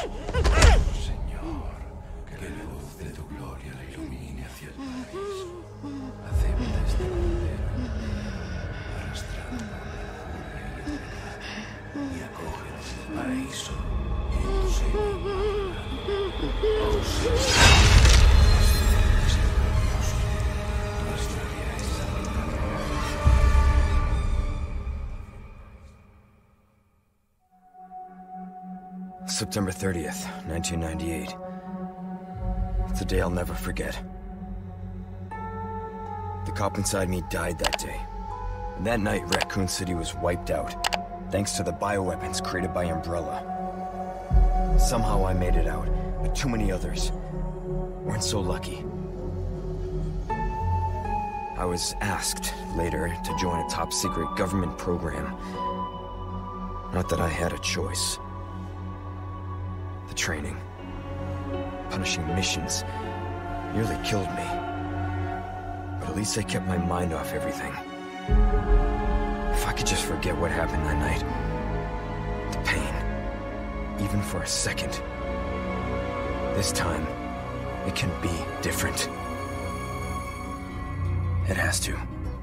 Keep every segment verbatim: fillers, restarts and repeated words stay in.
Señor, que la luz de tu gloria la ilumine hacia el paraíso. Acepta este cordero arrastrando la furia y el pecado, y acógenos en el paraíso y en tu seno inmaculado. Oh Señor, nuestra vida es September thirtieth, nineteen ninety-eight. It's a day I'll never forget. The cop inside me died that day. And that night, Raccoon City was wiped out, thanks to the bioweapons created by Umbrella. Somehow I made it out, but too many others weren't so lucky. I was asked later to join a top-secret government program. Not that I had a choice. The training, punishing missions, nearly killed me. But at least I kept my mind off everything. If I could just forget what happened that night, the pain, even for a second. This time, it can be different. It has to.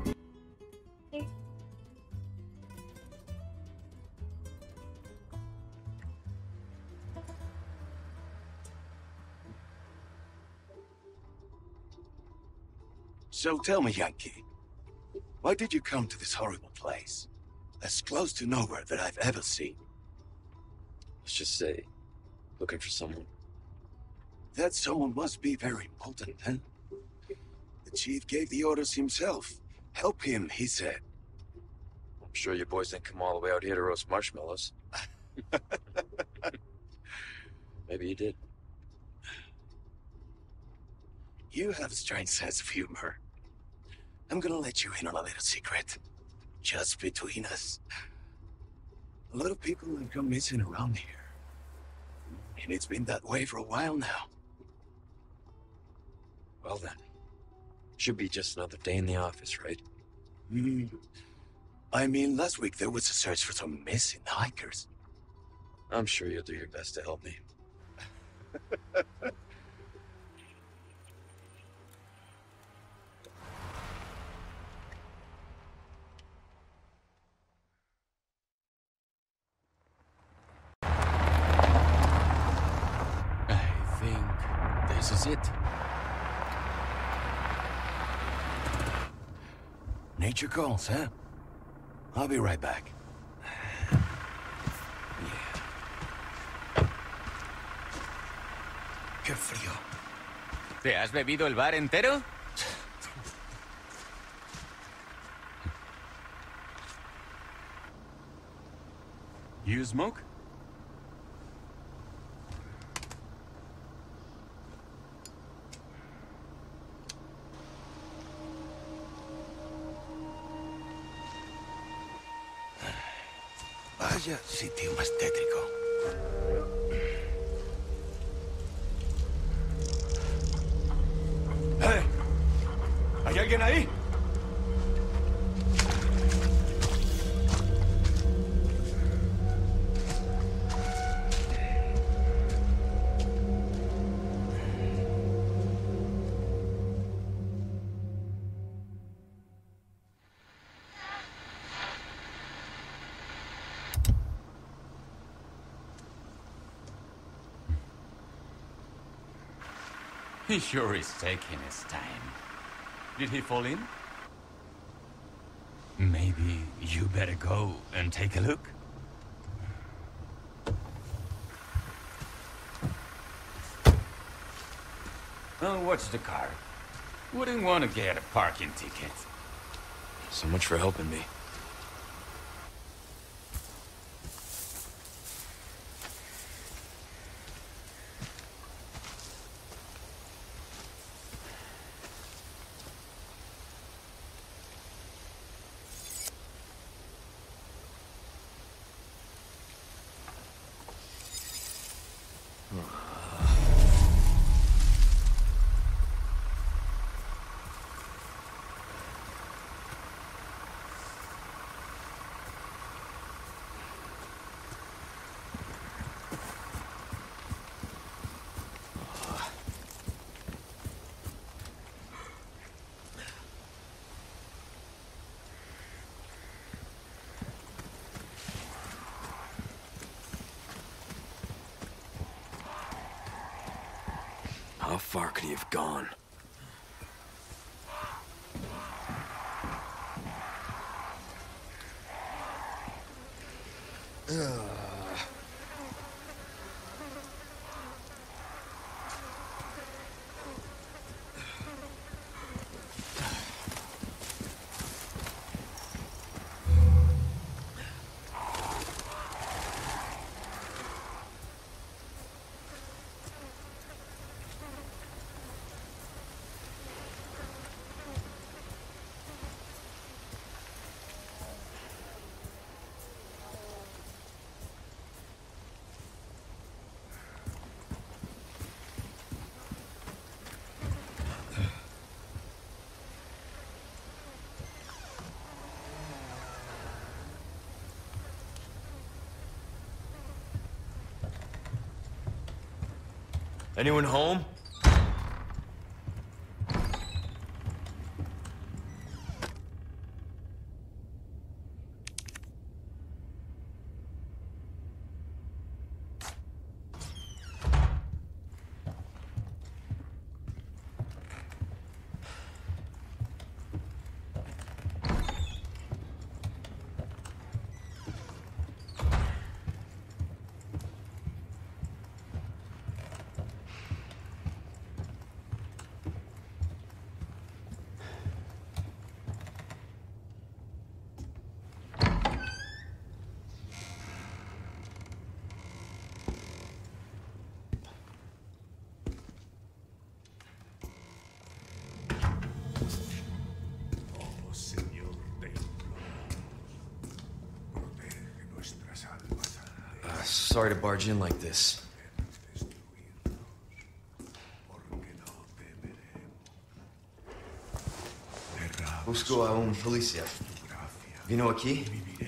So tell me, Yankee, why did you come to this horrible place? As close to nowhere that I've ever seen. Let's just say, looking for someone. That someone must be very important, huh? The chief gave the orders himself. Help him, he said. I'm sure you boys didn't come all the way out here to roast marshmallows. Maybe you did. You have a strange sense of humor. I'm gonna let you in on a little secret. Just between us. A lot of people have gone missing around here. And it's been that way for a while now. Well then. Should be just another day in the office, right? Hmm. I mean, last week there was a search for some missing hikers. I'm sure you'll do your best to help me. This is it. Nature calls, huh? I'll be right back. Yeah. Qué frío. ¿Te has bebido el bar entero? You smoke? Vaya sitio más tétrico. ¡Eh! ¿Hay alguien ahí? He sure is taking his time. Did he fall in? Maybe you better go and take a look. Oh, watch the car. Wouldn't want to get a parking ticket. So much for helping me. How far could he have gone? Anyone home? Sorry to barge in like this. Busco a un policía. ¿Vino aquí?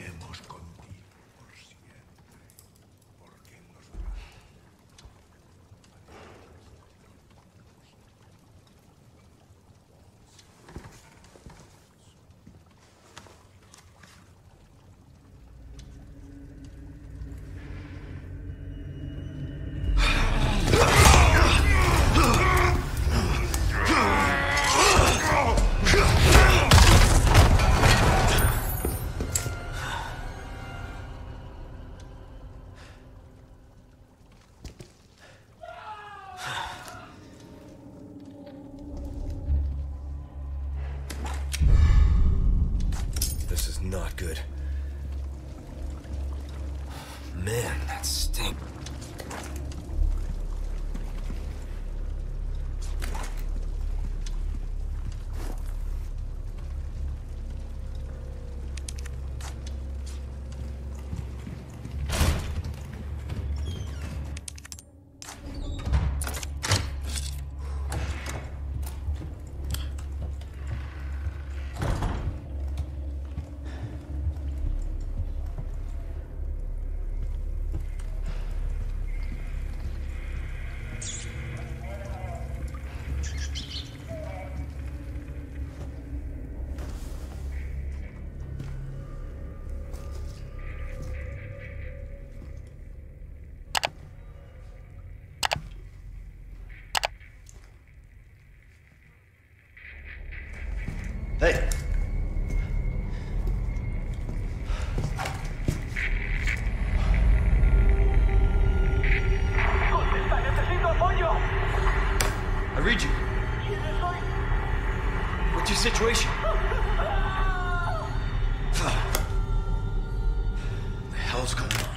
Not good. Man, that stinks. Hey! ¡Contesta! ¡Necesito apoyo! I read you. What's your situation? What the hell's going on?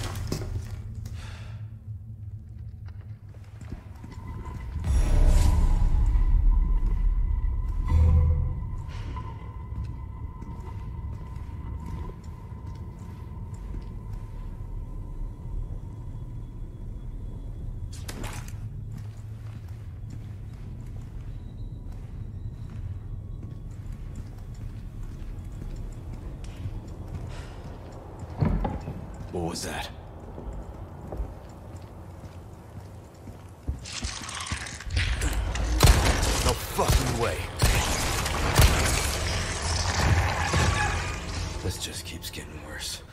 What was that? No fucking way. This just keeps getting worse.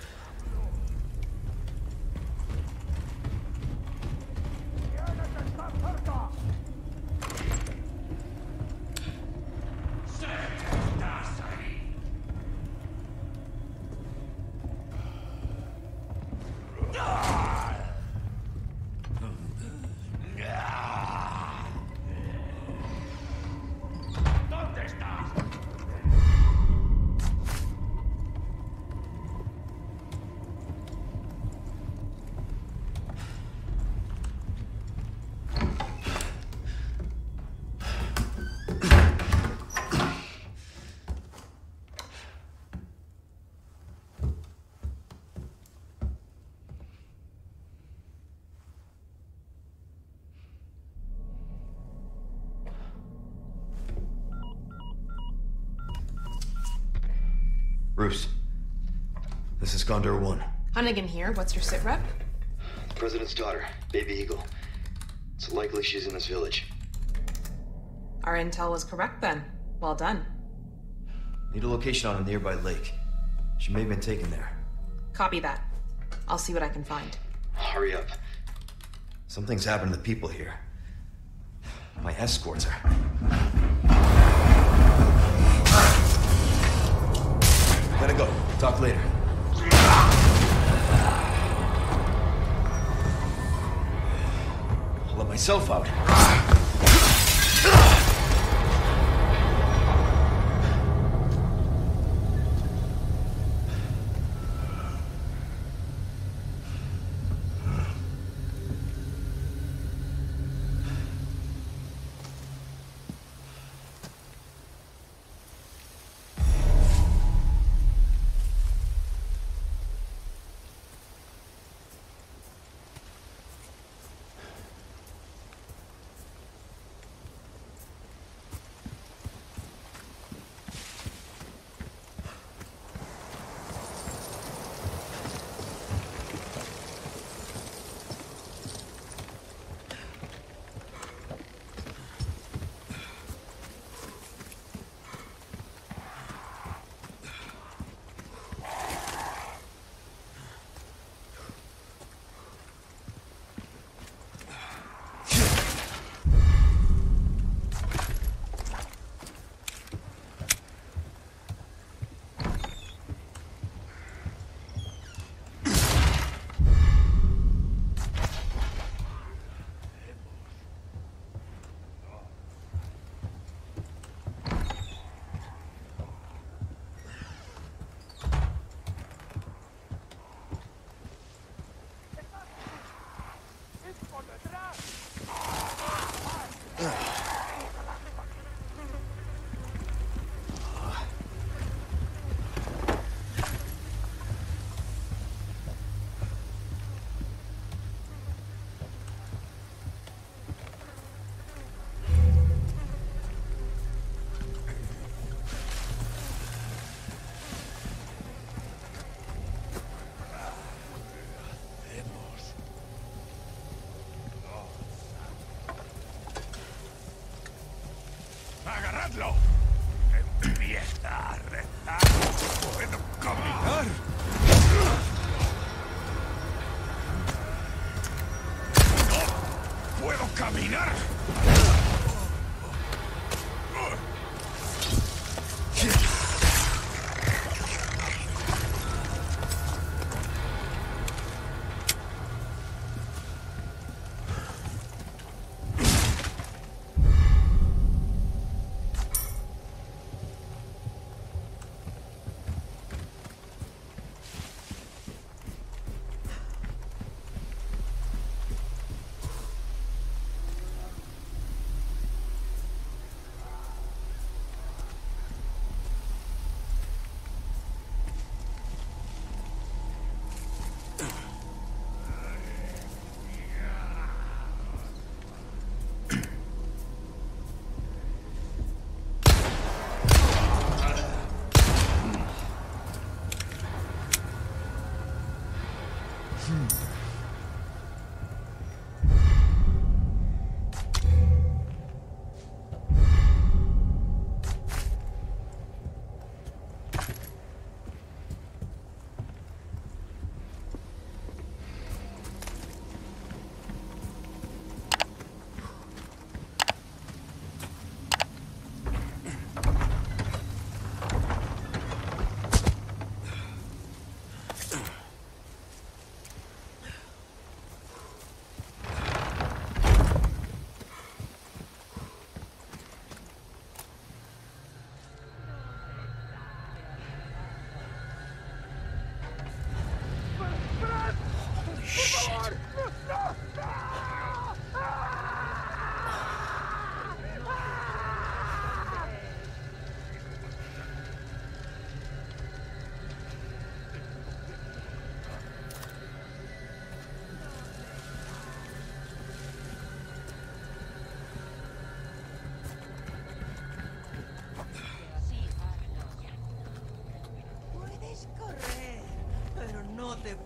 Bruce. This is Condor one. Hunnigan here. What's your sit rep? The President's daughter, Baby Eagle. It's likely she's in this village. Our intel was correct then. Well done. Need a location on a nearby lake. She may have been taken there. Copy that. I'll see what I can find. Hurry up. Something's happened to the people here. My escorts are... Gotta go. Talk later. I'll let myself out. ¡Agarradlo! ¡Empieza a rezar! ¿Puedo caminar? ¡No puedo caminar!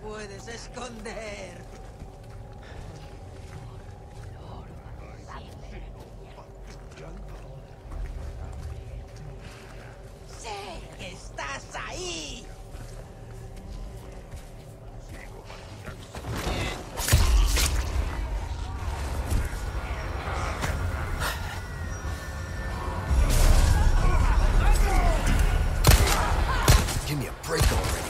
puedes esconder. ¡Sé que estás ahí! Give me a break already.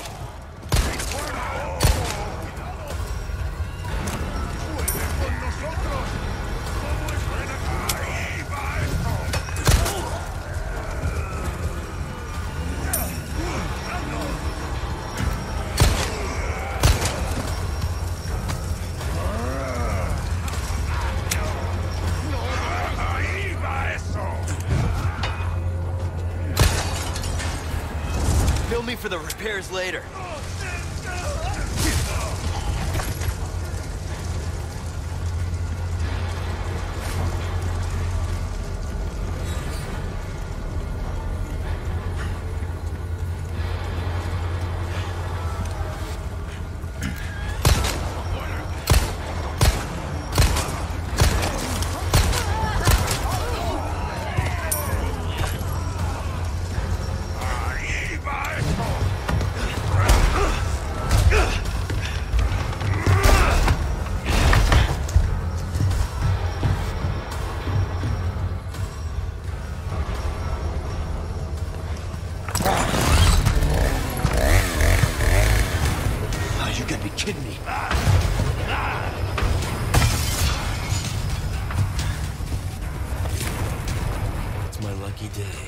Bill me for the repairs later. Kidding me? It's my lucky day.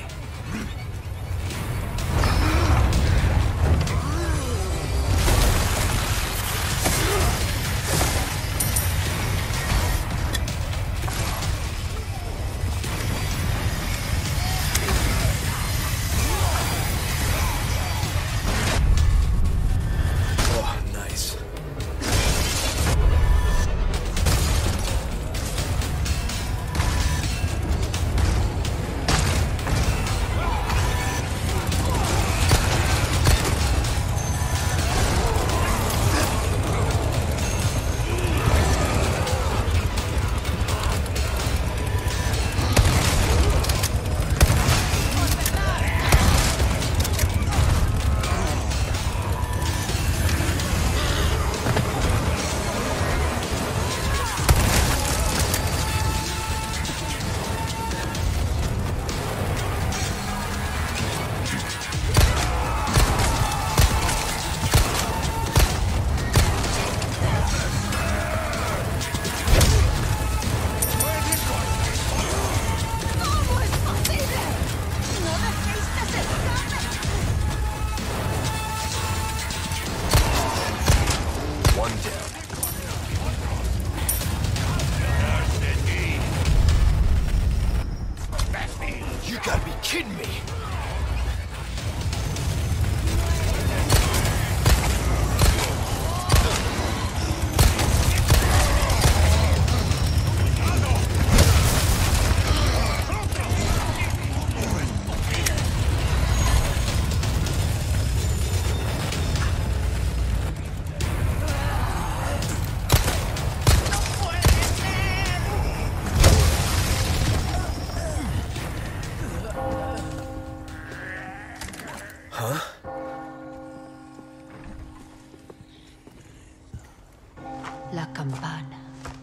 La campana.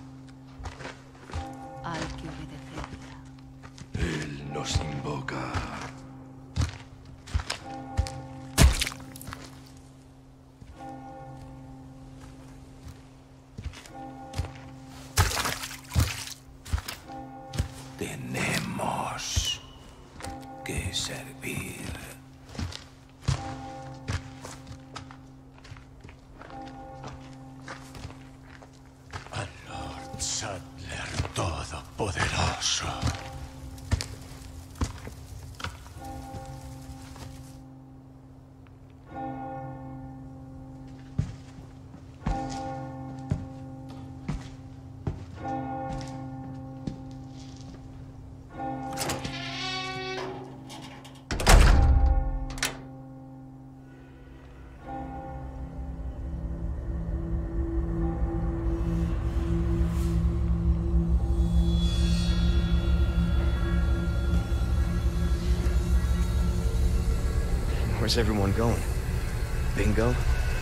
Hay que obedecerla. Él nos invoca. Tenemos que servir. Al Lord Saddler Todopoderoso. Where's everyone going? Bingo?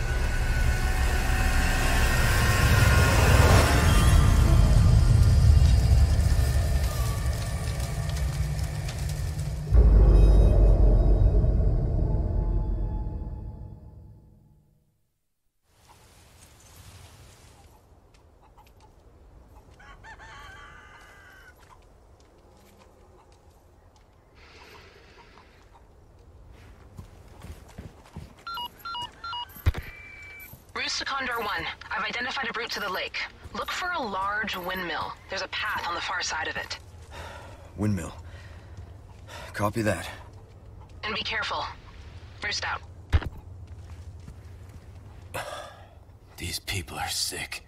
Condor one, I've identified a route to the lake. Look for a large windmill. There's a path on the far side of it. Windmill. Copy that. And be careful. Roost out. These people are sick.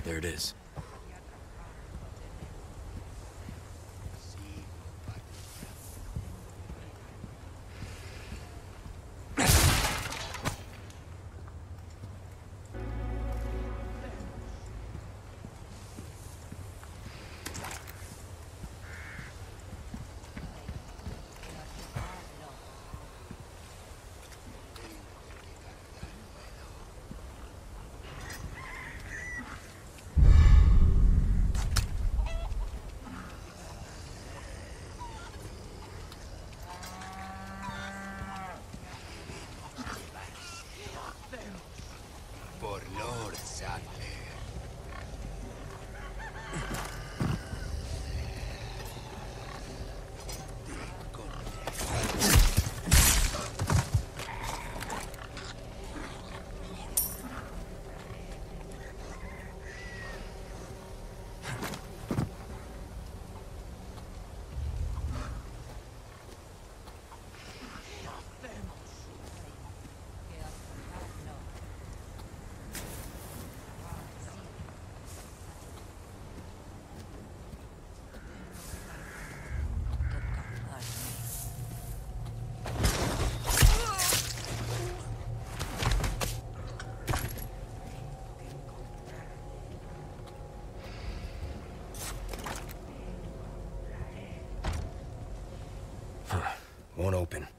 There it is. Por Lord Sadler. Won't open.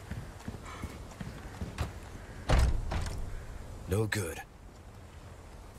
No good.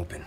open.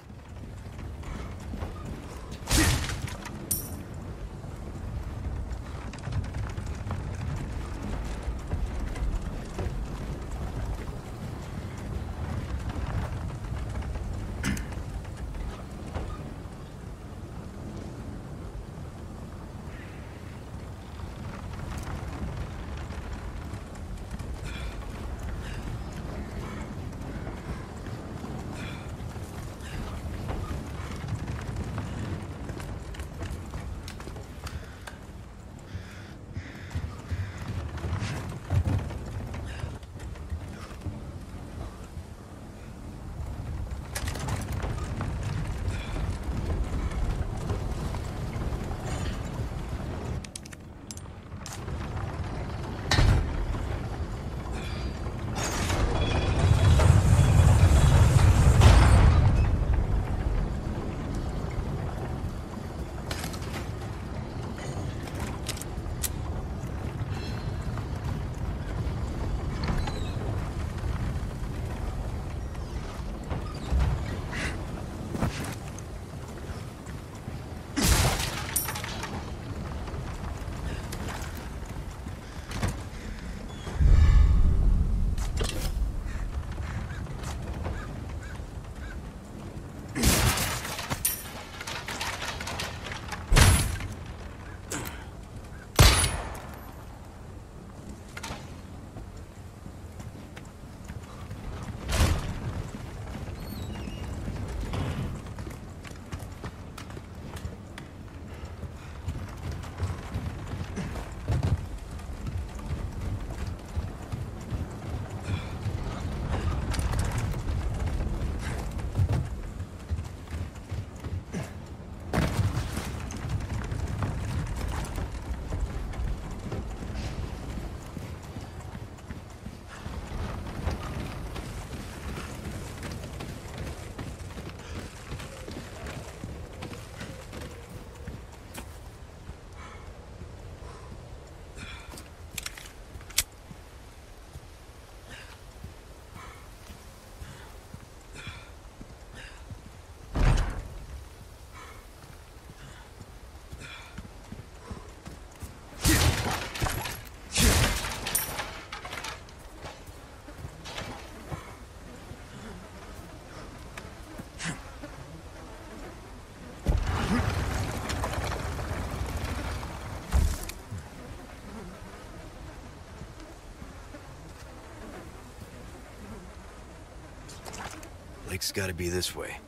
Lake's gotta be this way.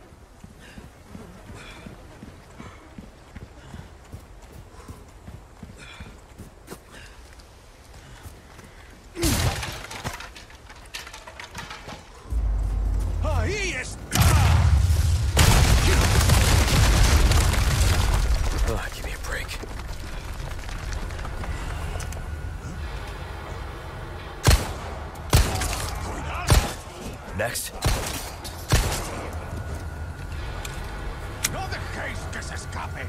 Ahí está. Oh, give me a break. Next. No dejéis que se escape.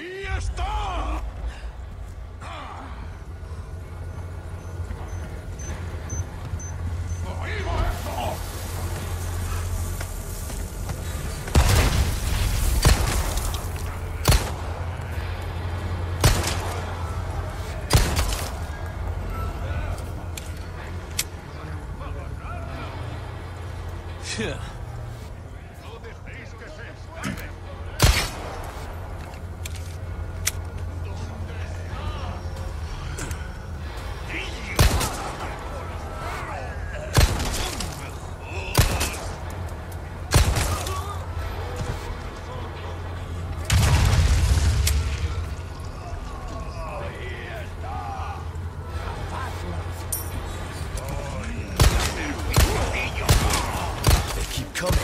¡Ahí está! ¡Oído eso! Yeah. ¡No dejéis que se escape! They keep coming.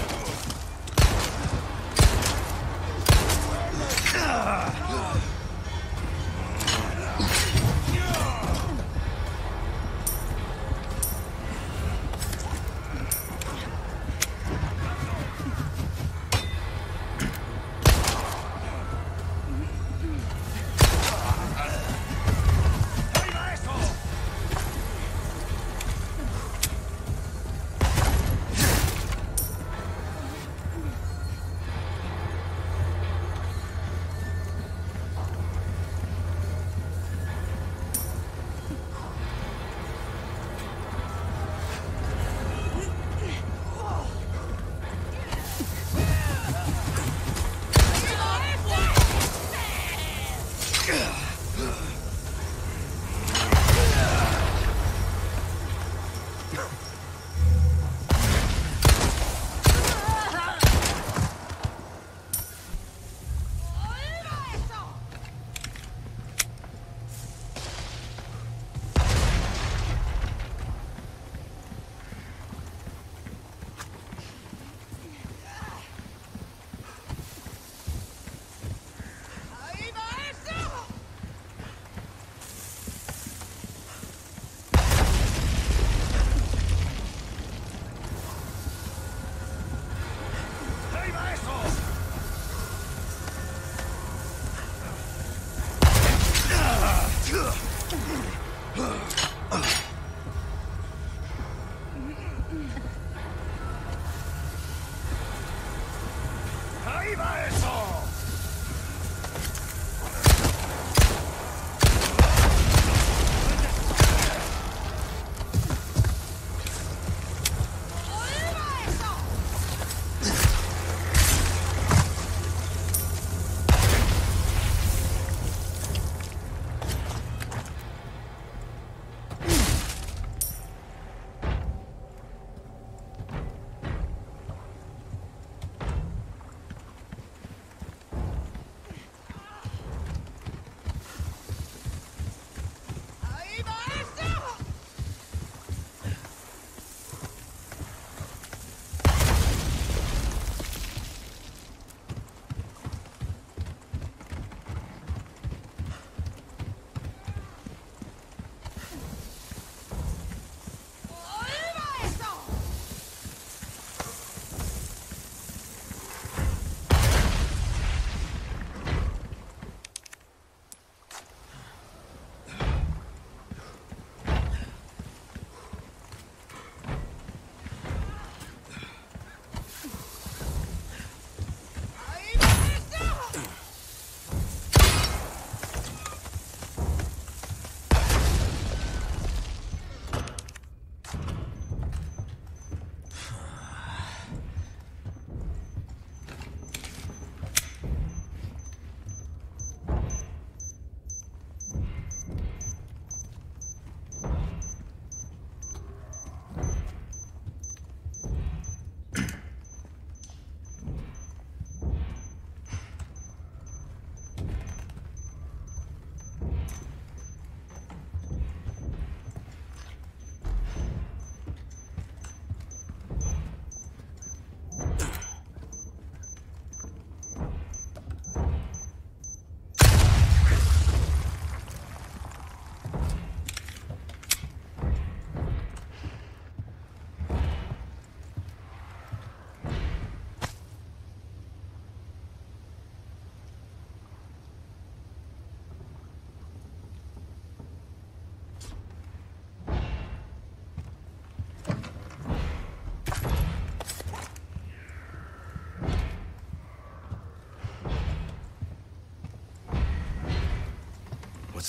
¡Ahí va eso!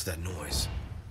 that noise?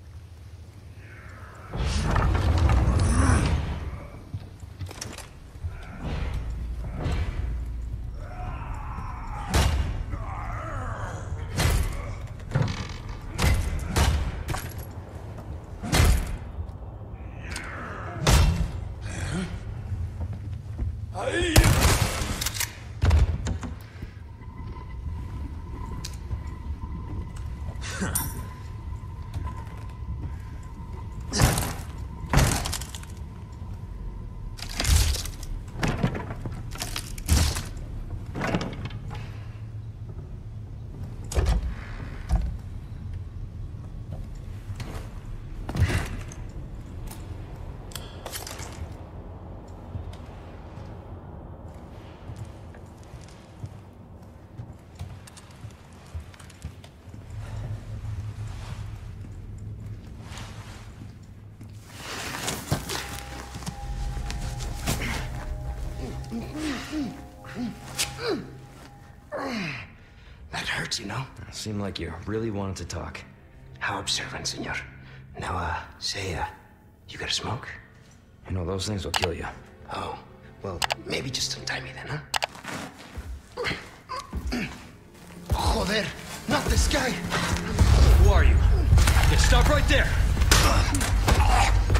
That hurts, you know? Seemed like you really wanted to talk. How observant, senor. Now, uh, say, uh, you got a smoke? You know, those things will kill you. Oh, well, maybe just untie me then, huh? Joder, not this guy! Who are you? Yeah, stop right there!